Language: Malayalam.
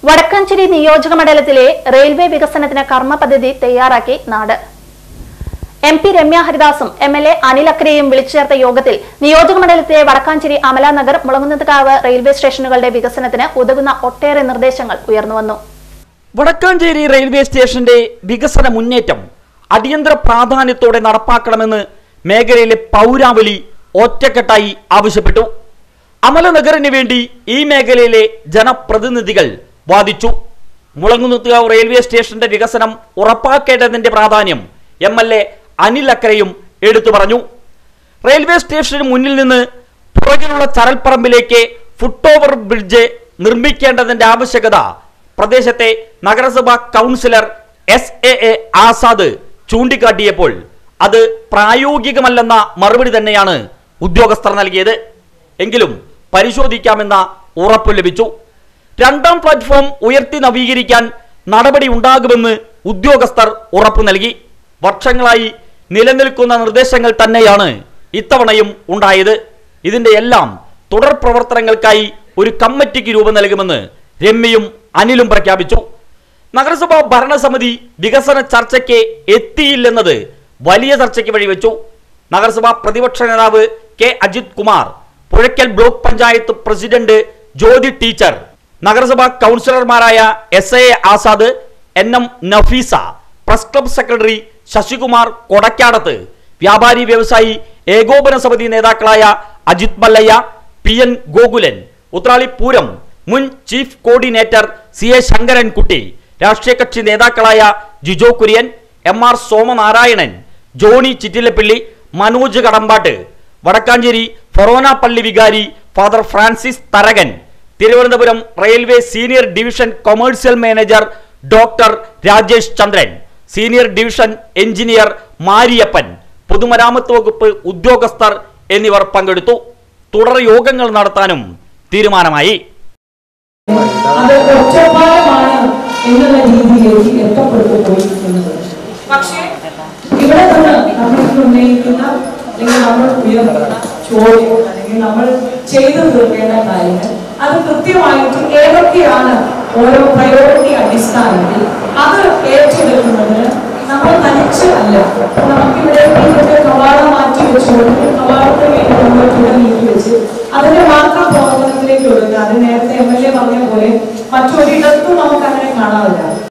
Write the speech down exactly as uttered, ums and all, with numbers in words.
വടക്കാഞ്ചേരി നിയോജക മണ്ഡലത്തിലെ റെയിൽവേ വികസനത്തിന് കർമ്മ പദ്ധതി തയ്യാറാക്കി നാട്. എം പി രമ്യ ഹരിദാസും എം എൽ എ അനിൽ അക്രയും വിളിച്ചു ചേർത്ത യോഗത്തിൽ നിയോജക മണ്ഡലത്തിലെ വടക്കാഞ്ചേരി അമലാനഗർ മുളങ്ങുന്നത്കാവ് റെയിൽവേ സ്റ്റേഷനുകളുടെ വികസനത്തിന് ഉതകുന്ന ഒട്ടേറെ നിർദ്ദേശങ്ങൾ ഉയർന്നുവന്നു. വടക്കാഞ്ചേരി റെയിൽവേ സ്റ്റേഷന്റെ വികസന മുന്നേറ്റം അടിയന്തര പ്രാധാന്യത്തോടെ നടപ്പാക്കണമെന്ന് മേഖലയിലെ പൗരാവലി ഒറ്റക്കെട്ടായി ആവശ്യപ്പെട്ടു. അമലനഗറിന് വേണ്ടി ഈ മേഖലയിലെ ജനപ്രതിനിധികൾ വാദിച്ചു. മുളങ്ങുന്നത്കാവ് റെയിൽവേ സ്റ്റേഷന്റെ വികസനം ഉറപ്പാക്കേണ്ടതിന്റെ പ്രാധാന്യം എം എൽ എ അനിൽ അക്രയും എടുത്തു പറഞ്ഞു. റെയിൽവേ സ്റ്റേഷന് മുന്നിൽ നിന്ന് പുറകിലുള്ള ചരൽപ്പറമ്പിലേക്ക് ഫുട് ഓവർ ബ്രിഡ്ജ് നിർമ്മിക്കേണ്ടതിന്റെ ആവശ്യകത പ്രദേശത്തെ നഗരസഭാ councillor S A A Azad ചൂണ്ടിക്കാട്ടിയപ്പോൾ അത് പ്രായോഗികമല്ലെന്ന മറുപടി തന്നെയാണ് ഉദ്യോഗസ്ഥർ നൽകിയത്. എങ്കിലും പരിശോധിക്കാമെന്ന ഉറപ്പ് ലഭിച്ചു. രണ്ടാം പ്ലാറ്റ്ഫോം ഉയർത്തി നവീകരിക്കാൻ നടപടി ഉണ്ടാകുമെന്ന് ഉദ്യോഗസ്ഥർ ഉറപ്പു നൽകി. വർഷങ്ങളായി നിലനിൽക്കുന്ന നിർദ്ദേശങ്ങൾ തന്നെയാണ് ഇത്തവണയും ഉണ്ടായത്. ഇതിന്റെ എല്ലാം തുടർ പ്രവർത്തനങ്ങൾക്കായി ഒരു കമ്മിറ്റിക്ക് രൂപം നൽകുമെന്ന് രമ്യയും അനിലും പ്രഖ്യാപിച്ചു. നഗരസഭാ ഭരണസമിതി വികസന ചർച്ചയ്ക്ക് എത്തിയില്ലെന്നത് വലിയ ചർച്ചയ്ക്ക് വഴിവെച്ചു. നഗരസഭാ പ്രതിപക്ഷ നേതാവ് K Ajith Kumar, Puzhakkal block panchayat president Jyothi teacher, നഗരസഭാ കൗൺസിലർമാരായ S A Azad, N M Nafeesa, press club secretary Sasikumar Kodakkadath, വ്യാപാരി വ്യവസായി ഏകോപന സമിതി നേതാക്കളായ അജിത് മല്ലയ്യ, പി എൻ ഗോകുലൻ, ഉത്രാളി പൂരം മുൻ chief coordinator C A Sankarankutty, രാഷ്ട്രീയ കക്ഷി നേതാക്കളായ Jijo Kurian, M R Somanarayanan, Johny Chittilappilly, Manoj Kadambattu, Vadakkanchery forane പള്ളി വികാരി father Francis Tharakan, Thiruvananthapuram railway senior division commercial manager doctor Rajesh Chandran, senior division engineer Mariyappan, പൊതുമരാമത്ത് വകുപ്പ് ഉദ്യോഗസ്ഥർ എന്നിവർ പങ്കെടുത്തു. തുടർ യോഗങ്ങൾ നടത്താനും തീരുമാനമായി. പക്ഷേ ഇവിടെ നിന്ന് നമ്മൾ ഉന്നയിക്കുന്ന അല്ലെങ്കിൽ നമ്മൾ ഉയർത്തുന്ന ചോദ്യം അല്ലെങ്കിൽ നമ്മൾ ചെയ്തു തീർക്കേണ്ട കാര്യങ്ങൾ അത് കൃത്യമായിട്ട് ഏതൊക്കെയാണ് ഓരോ പ്രയോറിറ്റി അടിസ്ഥാനത്തിൽ അത് ഏറ്റെടുക്കുന്നതിന് നമ്മൾ തനിച്ച് അല്ല. നമുക്കിവിടെ ഇതൊക്കെ കവാടം മാറ്റി വെച്ചുകൊണ്ട് കവാടത്തിന് വേണ്ടി നമ്മൾ ഇവിടെ നീക്കി വെച്ച് അതിന്റെ മാത്രം പ്രവർത്തനത്തിലേക്ക് ഒടുക്കുക. അത് നേരത്തെ എം എൽ എ പറഞ്ഞ പോലെ മറ്റൊരിടത്തും നമുക്ക് അങ്ങനെ കാണാറില്ല.